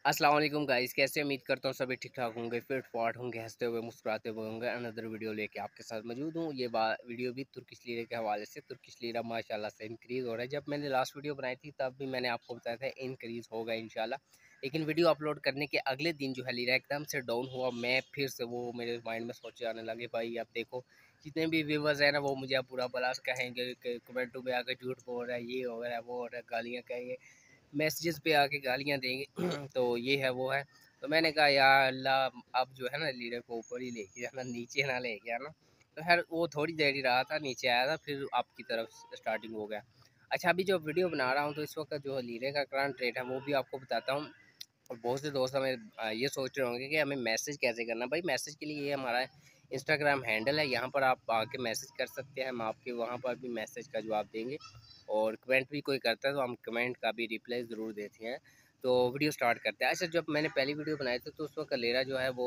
अस्सलाम वालेकुम गाइस, कैसे उम्मीद करता हूँ सभी ठीक ठाक होंगे, फिट फाट होंगे, हंसते हुए मुस्कुराते हुए होंगे। अनदर वीडियो लेके आपके साथ मौजूद हूँ। ये वीडियो भी तुर्किश लीरे के हवाले से। तुर्किश लीरा माशाल्लाह से इंक्रीज़ हो रहा है। जब मैंने लास्ट वीडियो बनाई थी तब भी मैंने आपको बताया था इंक्रीज़ होगा इंशाल्लाह, लेकिन वीडियो अपलोड करने के अगले दिन जो है लीरा एकदम से डाउन हुआ। मैं फिर से वो मेरे माइंड में सोचे आने लगे, भाई अब देखो जितने भी व्यूवर्स हैं ना वो मुझे अब पूरा बलास कहेंगे कि कमेंटों में आकर झूठ बोल रहा है, ये हो रहा है, वो हो रहा है, गालियाँ कहेंगे, मैसेजेस पे आके गालियाँ देंगे। तो ये है वो है। तो मैंने कहा यार अल्लाह अब जो है ना लीडर को ऊपर ही लेके जाना, नीचे ना लेके आना। तो खैर वो थोड़ी देर ही रहा था, नीचे आया था, फिर आपकी तरफ स्टार्टिंग हो गया। अच्छा, अभी जो वीडियो बना रहा हूँ तो इस वक्त जो लीरे का करंट रेट है वो भी आपको बताता हूँ। और बहुत से दोस्त हमें ये सोच रहे होंगे कि हमें मैसेज कैसे करना। भाई मैसेज के लिए ये हमारा इंस्टाग्राम हैंडल है, यहाँ पर आप आके मैसेज कर सकते हैं। हम आपके वहाँ पर भी मैसेज का जवाब देंगे, और कमेंट भी कोई करता है तो हम कमेंट का भी रिप्लाई ज़रूर देते हैं। तो वीडियो स्टार्ट करते हैं। अच्छा, जब मैंने पहली वीडियो बनाई थी तो उस वक्त लेरा जो है वो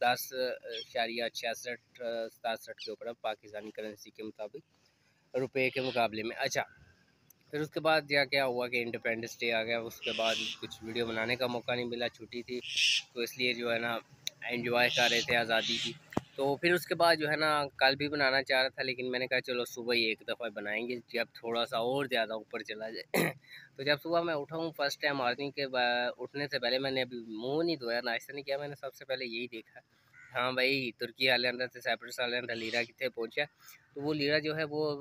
10.66 के ऊपर है, पाकिस्तानी करेंसी के मुताबिक, रुपए के मुकाबले में। अच्छा, फिर उसके बाद क्या हुआ कि इंडिपेंडेंस डे आ गया। उसके बाद कुछ वीडियो बनाने का मौका नहीं मिला, छुट्टी थी, तो इसलिए जो है ना एंजॉय कर रहे थे आज़ादी की। तो फिर उसके बाद जो है ना कल भी बनाना चाह रहा था, लेकिन मैंने कहा चलो सुबह ही एक दफ़ा बनाएंगे जब थोड़ा सा और ज़्यादा ऊपर चला जाए। तो जब सुबह मैं उठा हूँ फर्स्ट टाइम मॉर्निंग के उठने से पहले मैंने अभी मुँह नहीं धोया, नाश्ता नहीं किया, मैंने सबसे पहले यही देखा, हाँ भाई तुर्की हाले अंदर से साइप्रस हाले अंदर लीरा कितने पहुँचा। तो वो लीरा जो है वो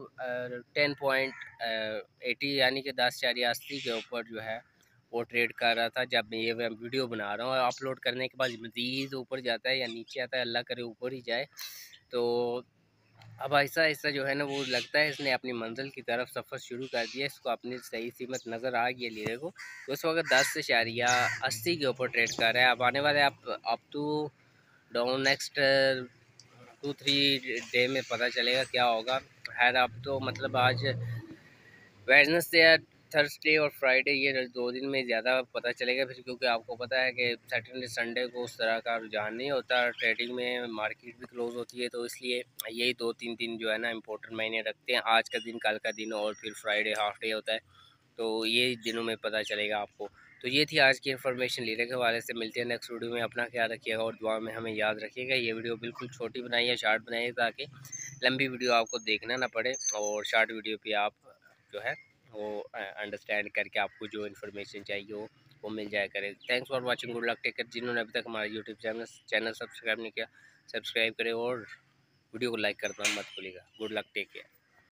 10.80 यानी कि 10.80 के ऊपर जो है वो ट्रेड कर रहा था जब ये मैं वीडियो बना रहा हूँ। और अपलोड करने के बाद मज़ीद ऊपर जाता है या नीचे आता है, अल्लाह करे ऊपर ही जाए। तो अब ऐसा ऐसा जो है ना वो लगता है इसने अपनी मंजिल की तरफ सफ़र शुरू कर दिया। इसको अपनी सही कीमत नज़र आ गई है लीरे को। तो इस वक्त 10.80 के ऊपर ट्रेड कर रहा है। अब आने वाले up to down next 2-3 day में पता चलेगा क्या होगा। खैर अब तो मतलब आज वेडनेसडे या थर्सडे और फ्राइडे, ये 2 दिन में ज़्यादा पता चलेगा फिर, क्योंकि आपको पता है कि सैटरडे संडे को उस तरह का रुझान नहीं होता ट्रेडिंग में, मार्केट भी क्लोज होती है। तो इसलिए यही 2-3 दिन जो है ना इम्पोर्टेंट मायने रखते हैं, आज का दिन, कल का दिन, और फिर फ्राइडे हाफ डे होता है। तो ये दिनों में पता चलेगा आपको। तो ये थी आज की इन्फॉर्मेशन लीरे के हवाले से। मिलते हैं नेक्स्ट वीडियो में। अपना ख्याल रखिएगा और दुआ में हमें याद रखिएगा। ये वीडियो बिल्कुल छोटी बनाई है, शार्ट बनाई है, ताकि लंबी वीडियो आपको देखना ना पड़े, और शार्ट वीडियो पे आप जो है वो अंडरस्टैंड करके आपको जो इन्फॉर्मेशन चाहिए वो मिल जाया करे। Thanks for watching, good luck, take care. जिन्होंने अभी तक हमारा यूट्यूब चैनल सब्सक्राइब नहीं किया, सब्सक्राइब करें और वीडियो को लाइक करना मत भूलिएगा। Good luck, take care.